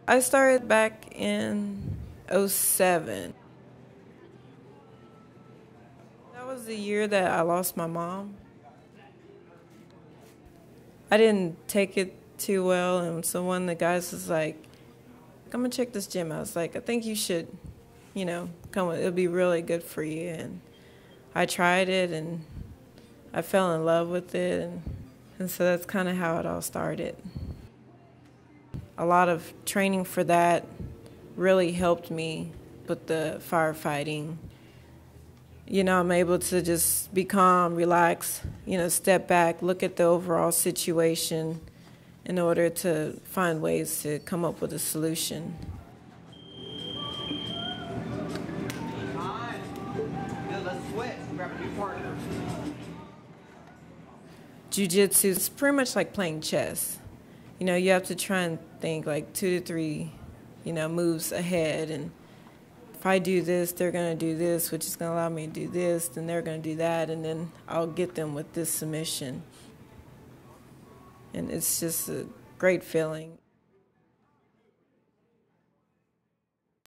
I started back in '07. That was the year that I lost my mom. I didn't take it too well, and so one of the guys was like, "I'm gonna check this gym." I was like, "I think you should, come. It'll be really good for you." And I tried it, and I fell in love with it, and so that's kind of how it all started. A lot of training for that really helped me with the firefighting. I'm able to just be calm, relax, step back, look at the overall situation in order to find ways to come up with a solution. Let's switch. Grab a new partner. Jiu-jitsu is pretty much like playing chess. You have to try and think like 2 to 3, moves ahead. And if I do this, they're going to do this, which is going to allow me to do this, then they're going to do that, and then I'll get them with this submission. And it's just a great feeling.